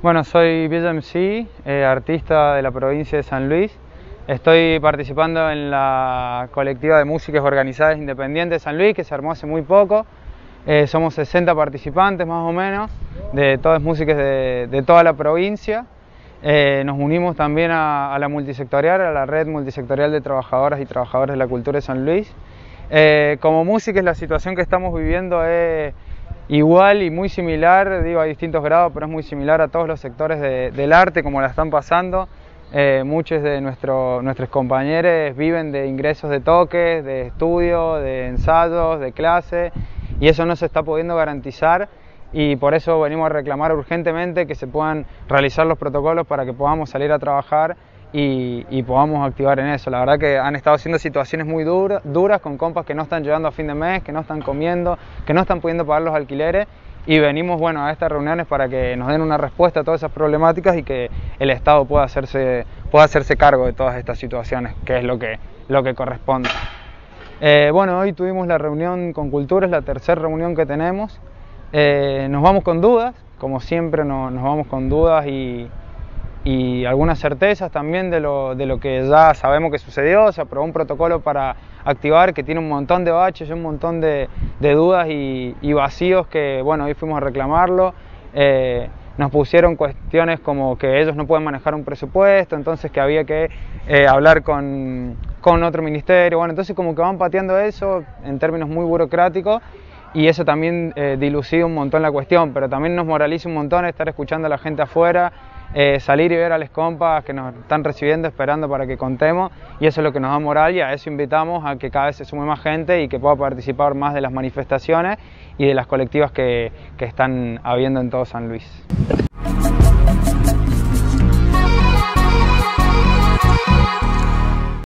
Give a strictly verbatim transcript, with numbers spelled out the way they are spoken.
Bueno, soy Villa M C, eh, artista de la provincia de San Luis. Estoy participando en la colectiva de músicas organizadas independientes de San Luis, que se armó hace muy poco. Eh, somos sesenta participantes más o menos, de todas músicas de, de toda la provincia. Eh, nos unimos también a, a la multisectorial, a la red multisectorial de trabajadoras y trabajadores de la cultura de San Luis. Eh, como músicos, la situación que estamos viviendo es igual y muy similar, digo a distintos grados, pero es muy similar a todos los sectores de, del arte como la están pasando. Eh, muchos de nuestro, nuestros compañeros viven de ingresos de toques, de estudio, de ensayos, de clase, y eso no se está pudiendo garantizar, y por eso venimos a reclamar urgentemente que se puedan realizar los protocolos para que podamos salir a trabajar y, y podamos activar en eso. La verdad que han estado siendo situaciones muy dura, duras con compas que no están llegando a fin de mes, que no están comiendo, que no están pudiendo pagar los alquileres, y venimos bueno, a estas reuniones para que nos den una respuesta a todas esas problemáticas y que el Estado pueda hacerse, pueda hacerse cargo de todas estas situaciones, que es lo que, lo que corresponde. Eh, bueno, hoy tuvimos la reunión con Cultura, es la tercera reunión que tenemos. Eh, nos vamos con dudas, como siempre no, nos vamos con dudas y, y algunas certezas también de lo, de lo que ya sabemos que sucedió. Se aprobó un protocolo para activar que tiene un montón de baches, un montón de, de dudas y, y vacíos que bueno, hoy fuimos a reclamarlo. Eh, nos pusieron cuestiones como que ellos no pueden manejar un presupuesto, entonces que había que eh, hablar con, con otro ministerio. Bueno, entonces como que van pateando eso en términos muy burocráticos, y eso también eh, dilucida un montón la cuestión, pero también nos moraliza un montón estar escuchando a la gente afuera, eh, salir y ver a los compas que nos están recibiendo, esperando para que contemos, y eso es lo que nos da moral, y a eso invitamos a que cada vez se sume más gente y que pueda participar más de las manifestaciones y de las colectivas que, que están habiendo en todo San Luis.